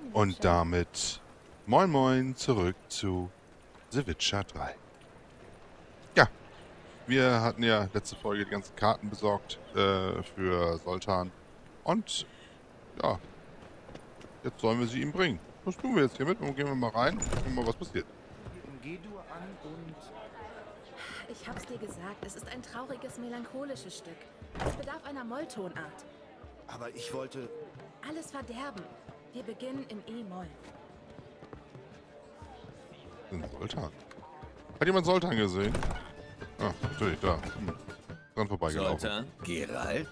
Und damit moin moin zurück zu The Witcher 3. Ja, wir hatten ja letzte Folge die ganzen Karten besorgt für Zoltan. Und ja, jetzt sollen wir sie ihm bringen. Was tun wir jetzt hiermit? Und gehen wir mal rein und gucken mal, was passiert. G-Dur an und... Ich hab's dir gesagt, es ist ein trauriges, melancholisches Stück. Es bedarf einer Molltonart. Aber ich wollte... Alles verderben. Wir beginnen in E-Moll. Ein Zoltan. Hat jemand Zoltan gesehen? Ah, natürlich, da. Dran vorbeigelaufen. Zoltan? Geralt?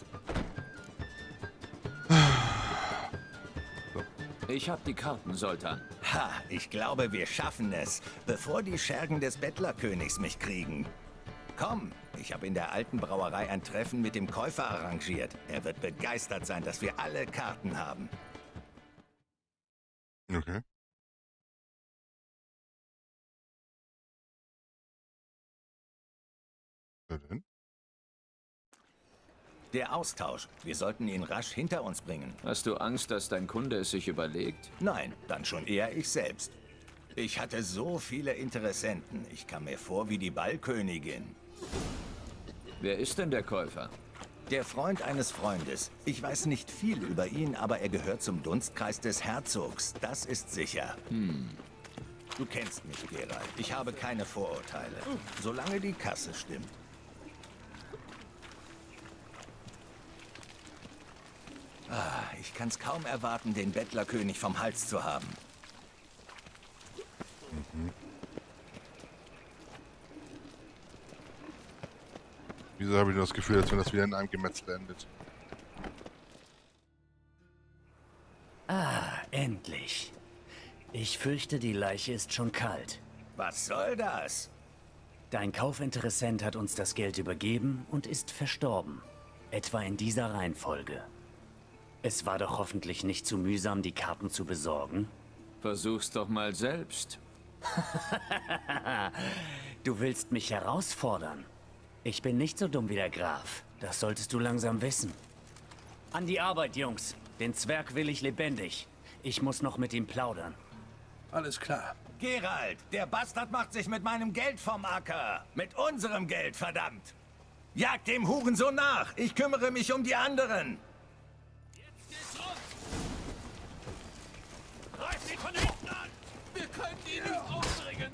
Ich hab die Karten, Zoltan. Ha, ich glaube, wir schaffen es, bevor die Schergen des Bettlerkönigs mich kriegen. Komm, ich habe in der alten Brauerei ein Treffen mit dem Käufer arrangiert. Er wird begeistert sein, dass wir alle Karten haben. Okay. Wer denn? Der Austausch. Wir sollten ihn rasch hinter uns bringen. Hast du Angst, dass dein Kunde es sich überlegt? Nein, dann schon eher ich selbst. Ich hatte so viele Interessenten. Ich kam mir vor wie die Ballkönigin. Wer ist denn der Käufer? Der Freund eines Freundes. Ich weiß nicht viel über ihn, aber er gehört zum Dunstkreis des Herzogs. Das ist sicher. Du kennst mich, Geralt. Ich habe keine Vorurteile. Solange die Kasse stimmt. Ich kann's kaum erwarten, den Bettlerkönig vom Hals zu haben. Wieso habe ich das Gefühl, als wenn das wieder in einem Gemetzel endet? Endlich. Ich fürchte, die Leiche ist schon kalt. Was soll das? Dein Kaufinteressent hat uns das Geld übergeben und ist verstorben. Etwa in dieser Reihenfolge. Es war doch hoffentlich nicht zu mühsam, die Karten zu besorgen. Versuch's doch mal selbst. Du willst mich herausfordern. Ich bin nicht so dumm wie der Graf. Das solltest du langsam wissen. An die Arbeit, Jungs. Den Zwerg will ich lebendig. Ich muss noch mit ihm plaudern. Alles klar. Geralt, der Bastard macht sich mit meinem Geld vom Acker. Mit unserem Geld, verdammt. Jagt dem Hurensohn nach. Ich kümmere mich um die anderen. Greif sie von hinten an! Wir können ihn nicht aufbringen!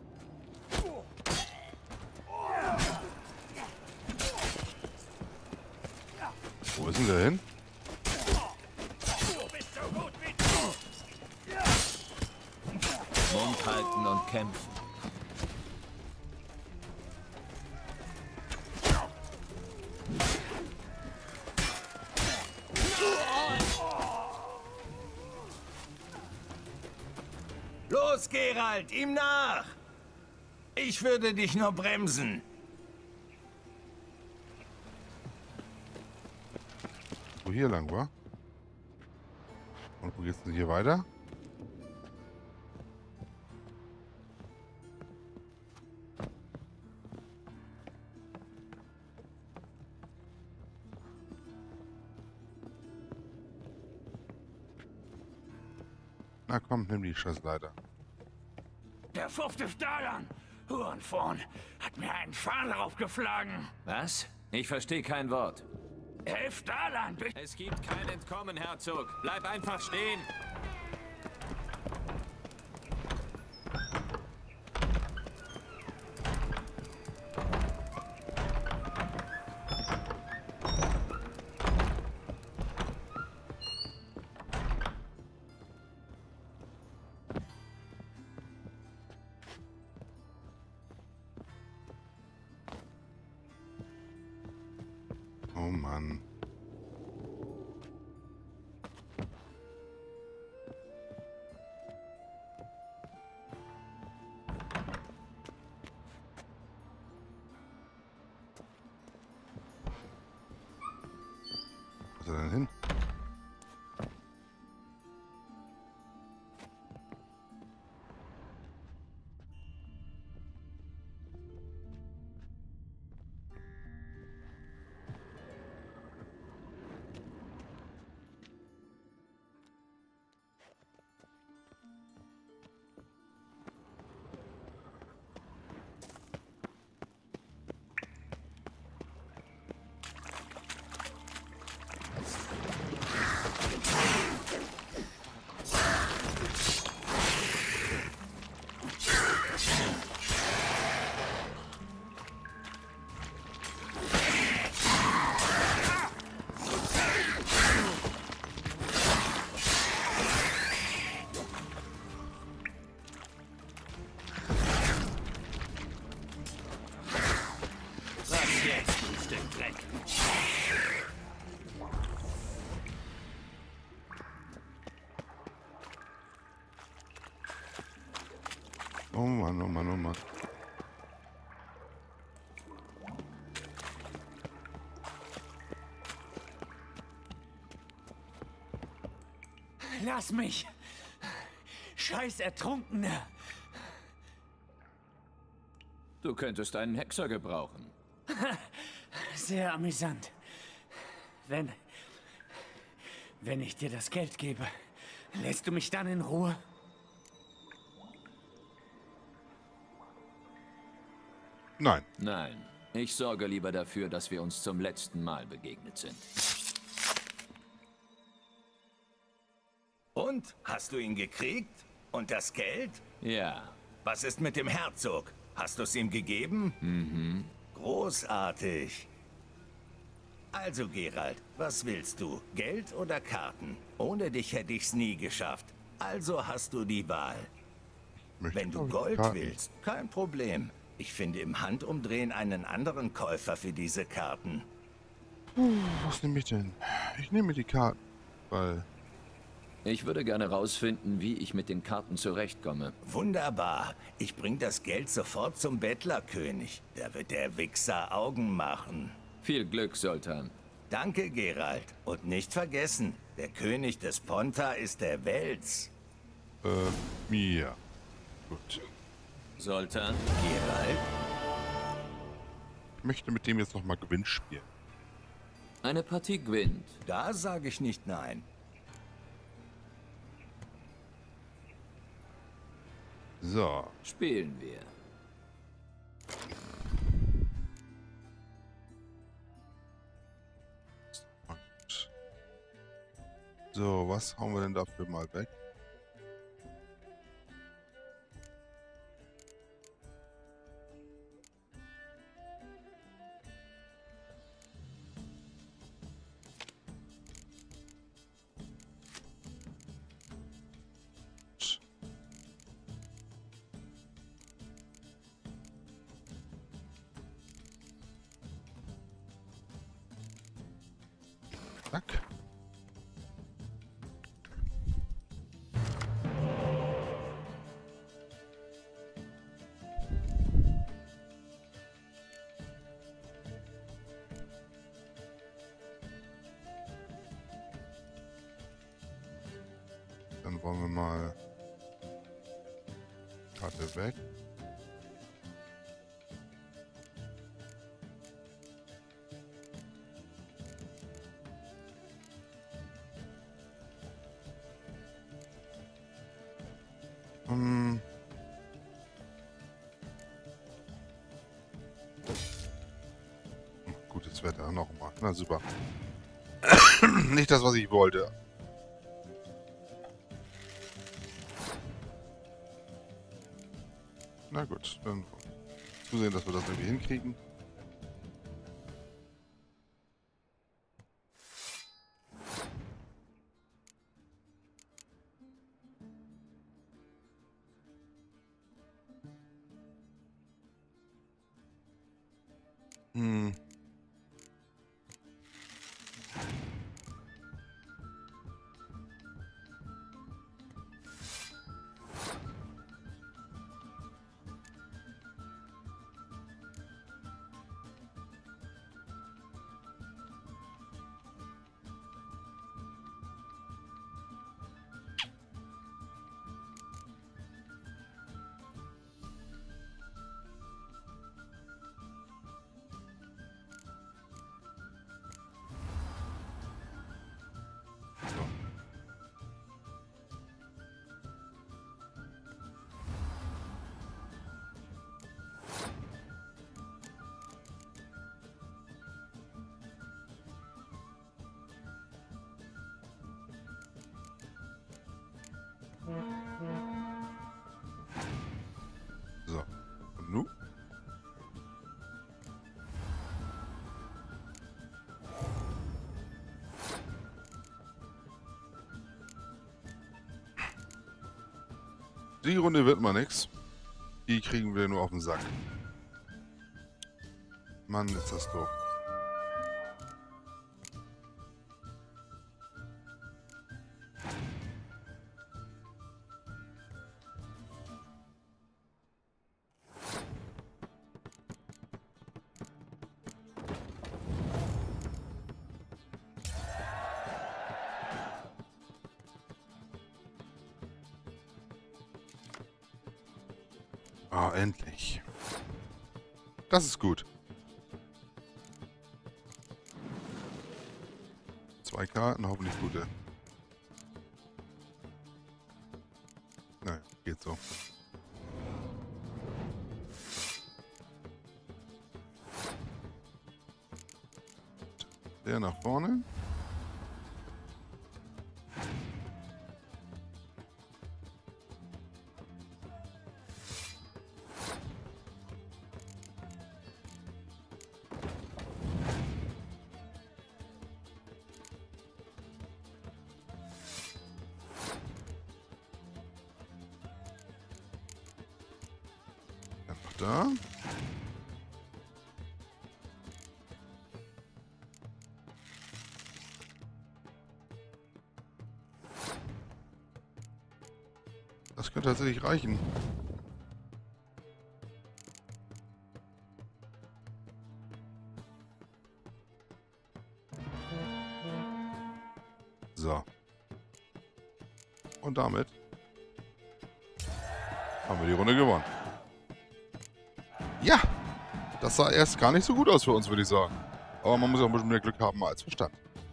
Wo ist denn der hin? Du bist so gut wie du! Mund halten und kämpfen. Los, Geralt, ihm nach! Ich würde dich nur bremsen. Wo hier lang war? Und wo geht's denn hier weiter? Na komm, nimm die Scheißleiter. Der 50 Dalan! Hurensohn hat mir einen Pfahl draufgeschlagen! Was? Ich verstehe kein Wort. 11 Dalan! Es gibt kein Entkommen, Herzog. Bleib einfach stehen. Oh Mann. Wo ist er denn hin? Oh Mann, oh Mann, oh Mann. Lass mich! Scheiß Ertrunkener! Du könntest einen Hexer gebrauchen. Sehr amüsant. Wenn ich dir das Geld gebe, lässt du mich dann in Ruhe? Nein. Nein, ich sorge lieber dafür, dass wir uns zum letzten Mal begegnet sind. Und? Hast du ihn gekriegt? Und das Geld? Ja, Was ist mit dem Herzog? Hast du es ihm gegeben? Mhm. Großartig. Also, Geralt, was willst du? Geld oder Karten? Ohne dich hätte ich's nie geschafft. Also hast du die Wahl. Möchte Wenn du glaub ich, Gold Karten. willst, kein Problem. Ich finde im Handumdrehen einen anderen Käufer für diese Karten. Was nehme ich denn? Ich nehme die Karten, weil... ich würde gerne rausfinden, wie ich mit den Karten zurechtkomme. Wunderbar. Ich bring das Geld sofort zum Bettlerkönig. Da wird der Wichser Augen machen. Viel Glück, Sultan. Danke, Geralt. Und nicht vergessen, der König des Ponta ist der Wels. Ja. Gut. Sultan? Geralt? Ich möchte mit dem jetzt nochmal Gewinn spielen. Eine Partie gewinnt. Da sage ich nicht nein. So. Spielen wir. Und so, was hauen wir denn dafür mal weg? Zack. Dann wollen wir mal Karte weg. Gutes Wetter nochmal. Na super. Nicht das, was ich wollte. Na gut, dann zusehen, dass wir das irgendwie hinkriegen. Hm. So. Und nun? Die Runde wird mal nix. Die kriegen wir nur auf den Sack. Mann, ist das doof. Ah, endlich. Das ist gut. 2 Karten, hoffentlich gute. Naja, geht so. Der nach vorne. Da. Das könnte tatsächlich reichen. So. Und damit haben wir die Runde gewonnen. Ja, das sah erst gar nicht so gut aus für uns, würde ich sagen. Aber man muss auch ein bisschen mehr Glück haben als Verstand.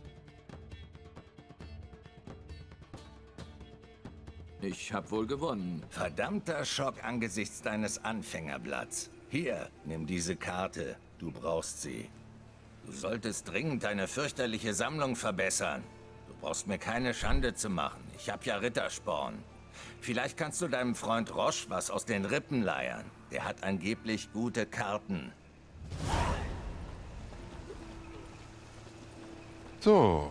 Ich hab wohl gewonnen. Verdammter Schock angesichts deines Anfängerblatts. Hier, nimm diese Karte. Du brauchst sie. Du solltest dringend deine fürchterliche Sammlung verbessern. Du brauchst mir keine Schande zu machen. Ich hab ja Rittersporn. Vielleicht kannst du deinem Freund Roche was aus den Rippen leiern. Der hat angeblich gute Karten. So.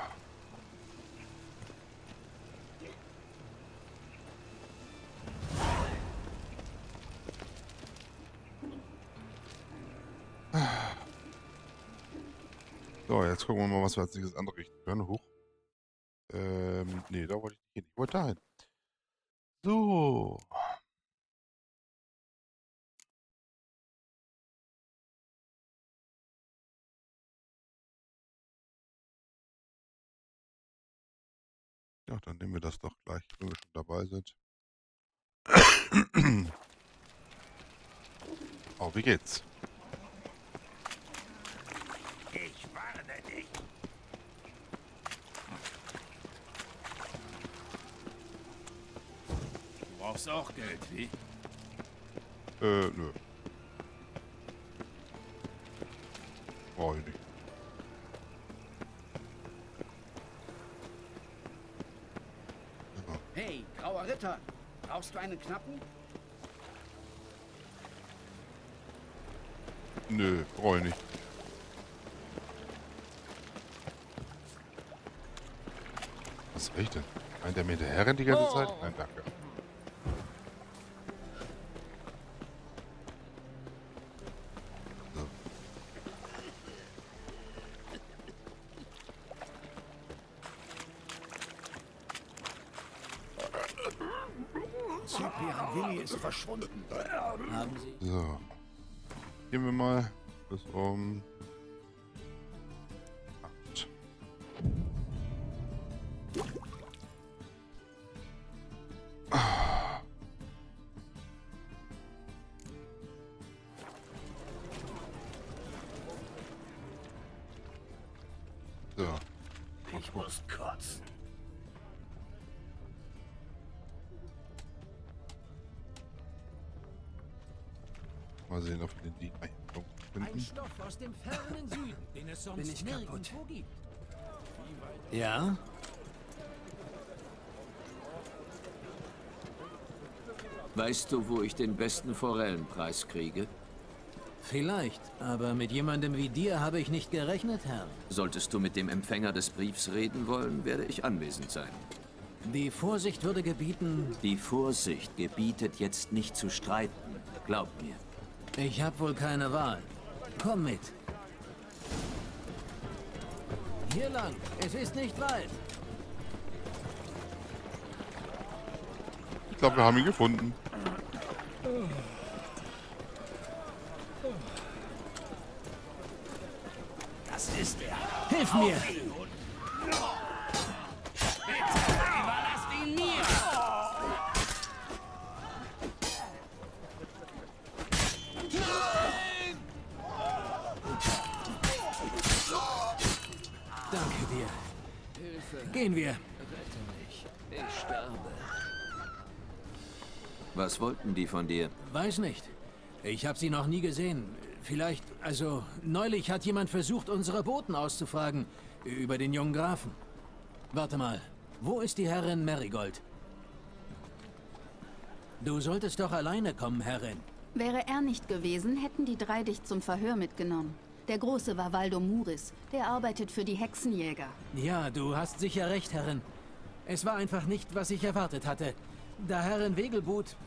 So, jetzt gucken wir mal, was wir als nächstes anrichten können. Hoch. Nee, da wollte ich nicht hin. Ich wollte dahin. So. Ja, dann nehmen wir das doch gleich, wenn wir schon dabei sind. Oh, wie geht's? Ich warne dich. Du brauchst auch Geld, wie? Nö. Brauche ich nicht. Hey, grauer Ritter, brauchst du einen Knappen? Nö, brauche ich nicht. Was soll ich denn? Meint der mir hinterher rennt die ganze Zeit? Nein, danke. So. Cyprian Willi ist verschwunden. Haben Sie... So. Gehen wir mal bis um 8. So. Ich muss kotzen. Mal sehen, ob wir den Lied finden. Stoff aus dem fernen Süden, den es sonst Bin ich kaputt? nirgendwo gibt. Ja? Weißt du, wo ich den besten Forellenpreis kriege? Vielleicht, aber mit jemandem wie dir habe ich nicht gerechnet, Herr. Solltest du mit dem Empfänger des Briefs reden wollen, werde ich anwesend sein. Die Vorsicht würde gebieten... Die Vorsicht gebietet jetzt nicht zu streiten. Glaub mir. Ich habe wohl keine Wahl. Komm mit. Hier lang. Es ist nicht weit. Ich glaube, wir haben ihn gefunden. Das ist er. Hilf mir! Überlasst ihn mir. Gehen wir. Rette mich. Ich sterbe. Was wollten die von dir? Weiß nicht. Ich habe sie noch nie gesehen. Vielleicht, also, neulich hat jemand versucht, unsere Boten auszufragen. Über den jungen Grafen. Warte mal. Wo ist die Herrin Marigold? Du solltest doch alleine kommen, Herrin. Wäre er nicht gewesen, hätten die 3 dich zum Verhör mitgenommen. Der Große war Valdo Muris. Der arbeitet für die Hexenjäger. Ja, du hast sicher recht, Herrin. Es war einfach nicht, was ich erwartet hatte. Da Herrin Wegelbud...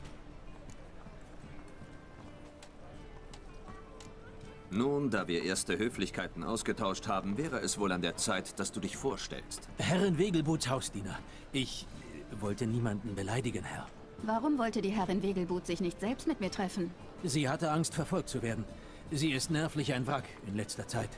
Nun, da wir erste Höflichkeiten ausgetauscht haben, wäre es wohl an der Zeit, dass du dich vorstellst. Herrin Wegelbuds Hausdiener. Ich wollte niemanden beleidigen, Herr. Warum wollte die Herrin Wegelbud sich nicht selbst mit mir treffen? Sie hatte Angst, verfolgt zu werden. Sie ist nervlich ein Wrack in letzter Zeit.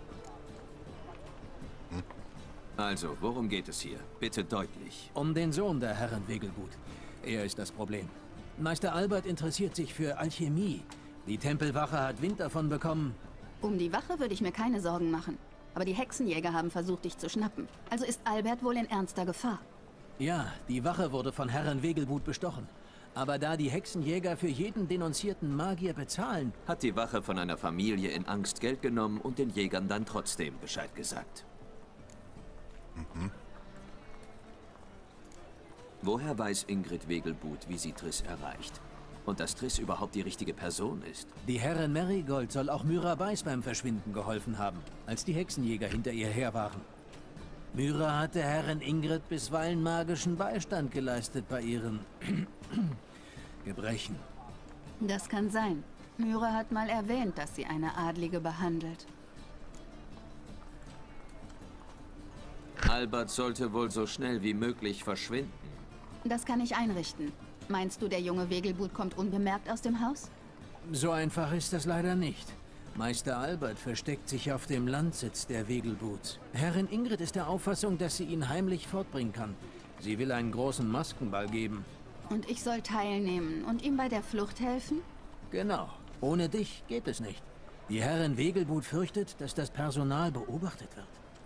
Also, worum geht es hier? Bitte deutlich. Um den Sohn der Herrin Wegelbud. Er ist das Problem. Meister Albert interessiert sich für Alchemie. Die Tempelwache hat Wind davon bekommen. Um die Wache würde ich mir keine Sorgen machen. Aber die Hexenjäger haben versucht, dich zu schnappen. Also ist Albert wohl in ernster Gefahr. Ja, die Wache wurde von Herrin Wegelbud bestochen. Aber da die Hexenjäger für jeden denunzierten Magier bezahlen... Hat die Wache von einer Familie in Angst Geld genommen und den Jägern dann trotzdem Bescheid gesagt. Woher weiß Ingrid Wegelbud, wie sie Triss erreicht? Und dass Triss überhaupt die richtige Person ist? Die Herrin Marigold soll auch Myra Beiß beim Verschwinden geholfen haben, als die Hexenjäger hinter ihr her waren. Myra hatte Herrin Ingrid bisweilen magischen Beistand geleistet bei ihren Gebrechen. Das kann sein. Myra hat mal erwähnt, dass sie eine Adlige behandelt. Albert sollte wohl so schnell wie möglich verschwinden. Das kann ich einrichten. Meinst du, der junge Wegelbud kommt unbemerkt aus dem Haus? So einfach ist das leider nicht. Meister Albert versteckt sich auf dem Landsitz der Wegelbuds. Herrin Ingrid ist der Auffassung, dass sie ihn heimlich fortbringen kann. Sie will einen großen Maskenball geben. Und ich soll teilnehmen und ihm bei der Flucht helfen? Genau. Ohne dich geht es nicht. Die Herrin Wegelbud fürchtet, dass das Personal beobachtet wird.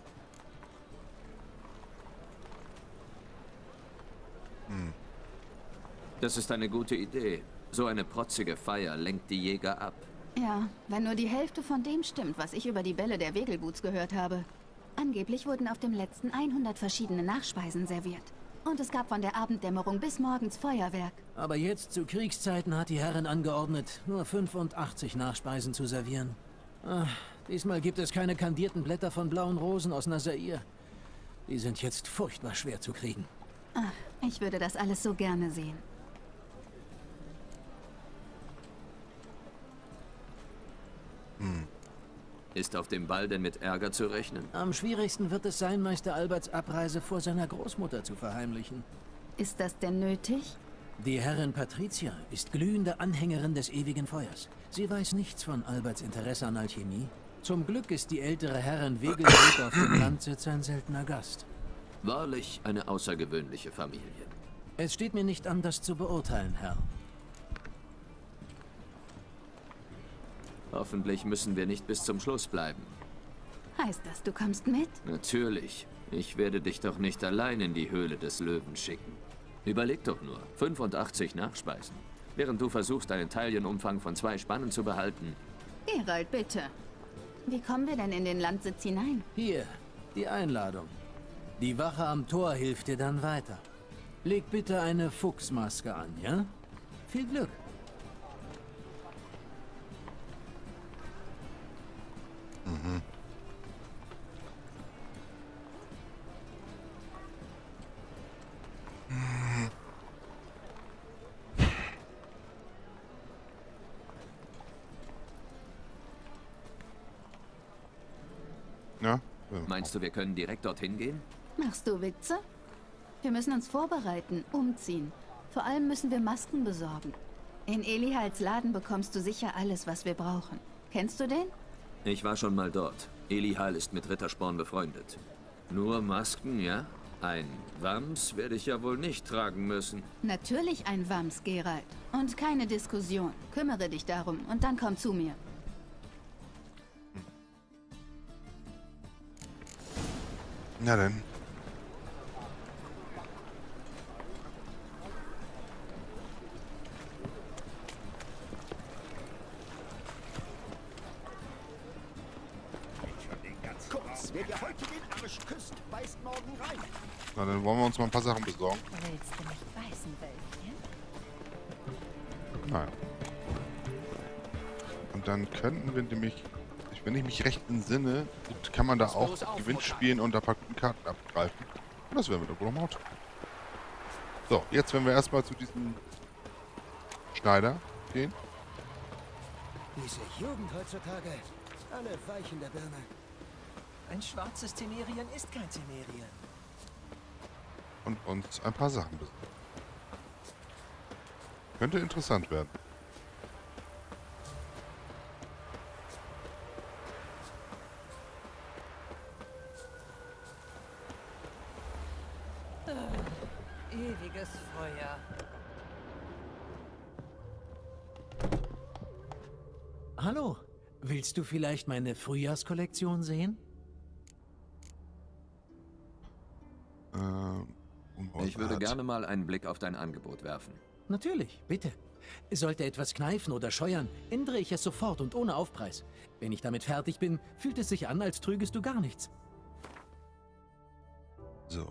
Das ist eine gute Idee. So eine protzige Feier lenkt die Jäger ab. Ja, wenn nur die Hälfte von dem stimmt, was ich über die Bälle der Wegelbuds gehört habe. Angeblich wurden auf dem letzten 100 verschiedene Nachspeisen serviert. Und es gab von der Abenddämmerung bis morgens Feuerwerk. Aber jetzt zu Kriegszeiten hat die Herrin angeordnet, nur 85 Nachspeisen zu servieren. Ach, diesmal gibt es keine kandierten Blätter von blauen Rosen aus Nazair. Die sind jetzt furchtbar schwer zu kriegen. Ach, ich würde das alles so gerne sehen. Ist auf dem Ball denn mit Ärger zu rechnen? Am schwierigsten wird es sein, Meister Alberts Abreise vor seiner Großmutter zu verheimlichen. Ist das denn nötig? Die Herrin Patricia ist glühende Anhängerin des ewigen Feuers. Sie weiß nichts von Alberts Interesse an Alchemie. Zum Glück ist die ältere Herrin Wegelbud auf dem Landsitz ein seltener Gast. Wahrlich eine außergewöhnliche Familie. Es steht mir nicht an, das zu beurteilen, Herr. Hoffentlich müssen wir nicht bis zum Schluss bleiben. Heißt das, du kommst mit? Natürlich. Ich werde dich doch nicht allein in die Höhle des Löwen schicken. Überleg doch nur, 85 Nachspeisen. Während du versuchst, einen Taillenumfang von 2 Spannen zu behalten. Geralt, bitte. Wie kommen wir denn in den Landsitz hinein? Hier, die Einladung. Die Wache am Tor hilft dir dann weiter. Leg bitte eine Fuchsmaske an, ja? Viel Glück. Ja? Meinst du, wir können direkt dorthin gehen? Machst du Witze? Wir müssen uns vorbereiten, umziehen. Vor allem müssen wir Masken besorgen. In Elihals Laden bekommst du sicher alles, was wir brauchen. Kennst du den? Ich war schon mal dort. Elihal ist mit Rittersporn befreundet. Nur Masken, ja? Ein Wams werde ich ja wohl nicht tragen müssen. Natürlich ein Wams, Geralt. Und keine Diskussion. Kümmere dich darum und dann komm zu mir. Na denn. Wer dir heute den Arsch küsst, beißt morgen rein. Na, dann wollen wir uns mal ein paar Sachen besorgen. Willst du mich beißen, Wölfchen? Nein. Und dann könnten wir nämlich, wenn ich mich recht entsinne, kann man da auch Gewinn spielen und da ein paar guten Karten abgreifen. Und das werden wir doch wohl am Auto. So, jetzt werden wir erstmal zu diesem Schneider gehen. Diese Jugend heutzutage, alle weich in der Birne. Ein schwarzes Temerien ist kein Temerien. Und uns ein paar Sachen besorgen. Könnte interessant werden. Ewiges Feuer. Hallo, willst du vielleicht meine Frühjahrskollektion sehen? Ich würde gerne mal einen Blick auf dein Angebot werfen. Natürlich, bitte. Sollte etwas kneifen oder scheuern, ändere ich es sofort und ohne Aufpreis. Wenn ich damit fertig bin, fühlt es sich an, als trügest du gar nichts. So.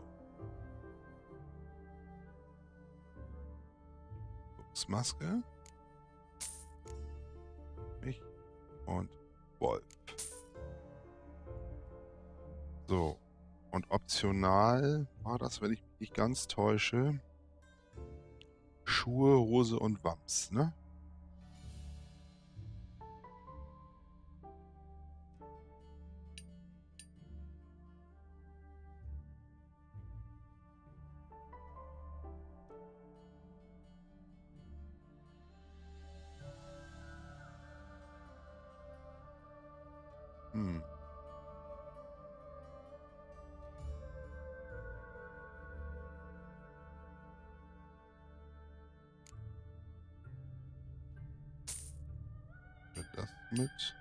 Maske. Ich und Wolf. So. Und optional war das, wenn ich mich nicht ganz täusche, Schuhe, Hose und Wams, ne? Das mit.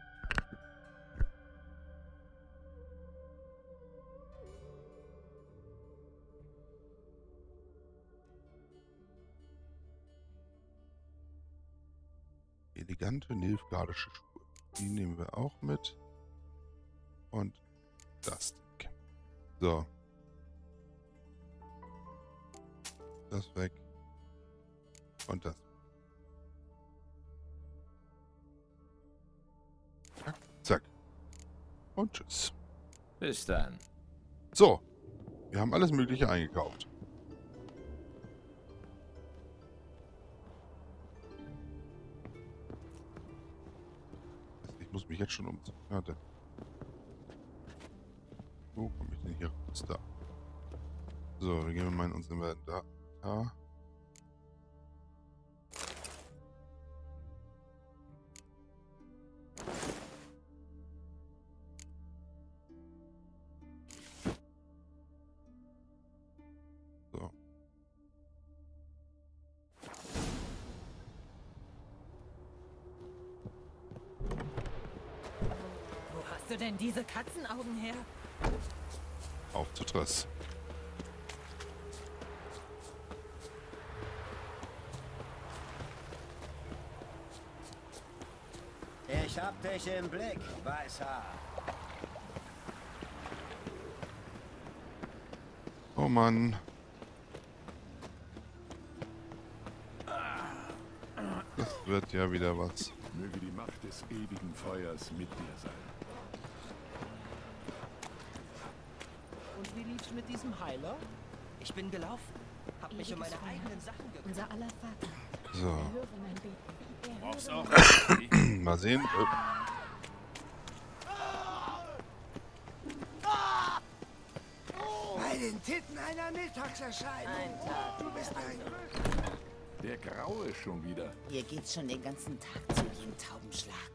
Elegante nilfgaardische Schuhe. Die nehmen wir auch mit. Und das Ding. So. Das weg. Und das. Zack, zack. Und tschüss. Bis dann. So. Wir haben alles Mögliche eingekauft. Ich muss mich jetzt schon umziehen. Warte. Wo komme ich denn hier raus? Da. So, wir gehen mal in unseren Inventar. Da. So. Wo hast du denn diese Katzenaugen her? Auf zu Triss. Ich hab dich im Blick, Weißhaar. Oh Mann. Das wird ja wieder was. Möge die Macht des ewigen Feuers mit dir sein. Und wie lief's mit diesem Heiler? Ich bin gelaufen. Hab mich um meine eigenen Sachen gekümmert. Unser aller Vater. So. Erhöre mein Beten. Brauchst auch. Mal sehen. Bei den Titten einer Mittagserscheinung. Du bist ein... Der Graue schon wieder. Hier geht's schon den ganzen Tag zu wie im Taubenschlag.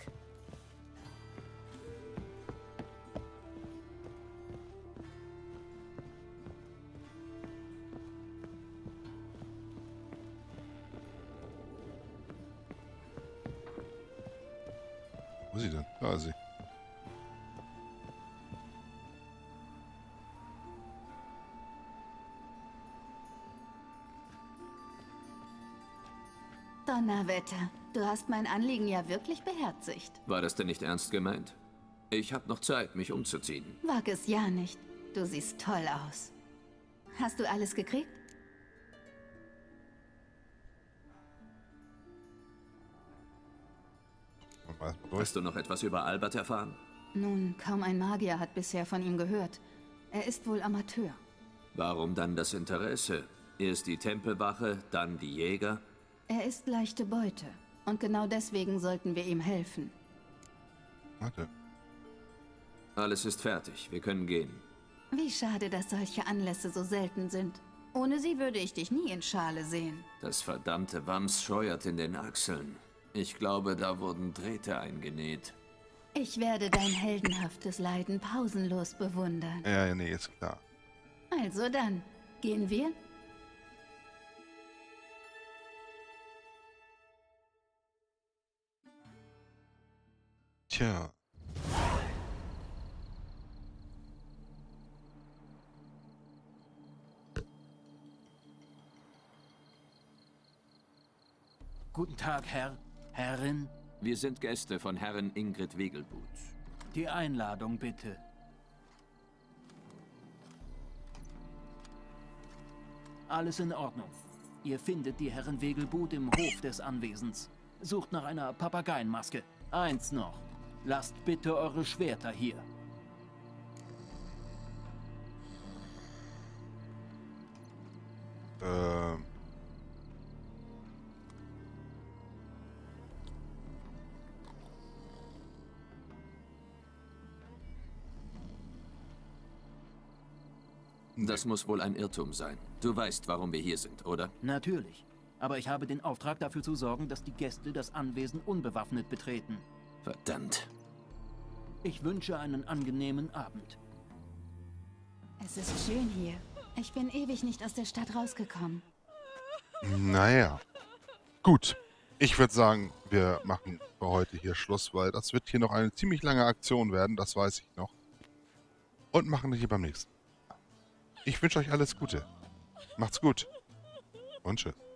Wo ist sie denn? Da ist sie. Donnerwetter, du hast mein Anliegen ja wirklich beherzigt. War das denn nicht ernst gemeint? Ich habe noch Zeit, mich umzuziehen. Wag es ja nicht. Du siehst toll aus. Hast du alles gekriegt? Hast du noch etwas über Albert erfahren? Nun, kaum ein Magier hat bisher von ihm gehört. Er ist wohl Amateur. Warum dann das Interesse? Erst die Tempelwache, dann die Jäger? Er ist leichte Beute. Und genau deswegen sollten wir ihm helfen. Warte. Alles ist fertig. Wir können gehen. Wie schade, dass solche Anlässe so selten sind. Ohne sie würde ich dich nie in Schale sehen. Das verdammte Wams scheuert in den Achseln. Ich glaube, da wurden Drähte eingenäht. Ich werde dein heldenhaftes Leiden pausenlos bewundern. Ja, nee, ist klar. Also dann, gehen wir? Tja. Guten Tag, Herrin. Wir sind Gäste von Herrin Ingrid Wegelbud. Die Einladung bitte. Alles in Ordnung. Ihr findet die Herrin Wegelbud im Hof des Anwesens. Sucht nach einer Papageienmaske. Eins noch. Lasst bitte eure Schwerter hier. Das muss wohl ein Irrtum sein. Du weißt, warum wir hier sind, oder? Natürlich. Aber ich habe den Auftrag, dafür zu sorgen, dass die Gäste das Anwesen unbewaffnet betreten. Verdammt. Ich wünsche einen angenehmen Abend. Es ist schön hier. Ich bin ewig nicht aus der Stadt rausgekommen. Naja. Gut. Ich würde sagen, wir machen für heute hier Schluss, weil das wird hier noch eine ziemlich lange Aktion werden, das weiß ich noch. Und machen wir hier beim nächsten. Ich wünsche euch alles Gute. Macht's gut. Und tschüss.